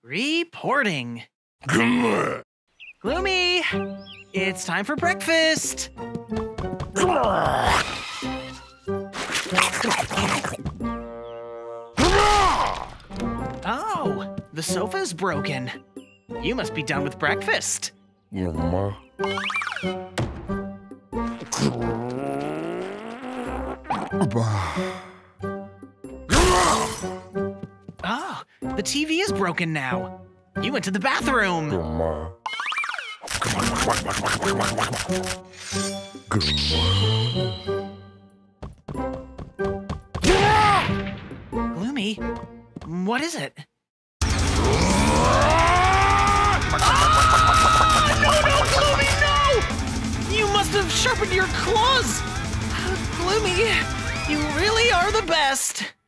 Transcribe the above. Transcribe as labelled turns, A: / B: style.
A: Reporting. Gloomy, it's time for breakfast. Oh, the sofa's broken. You must be done with breakfast. Oh, the TV is broken now. You went to the bathroom. Gloomy, what is it? No, Gloomy, no! You must have sharpened your claws. Gloomy, you really are the best.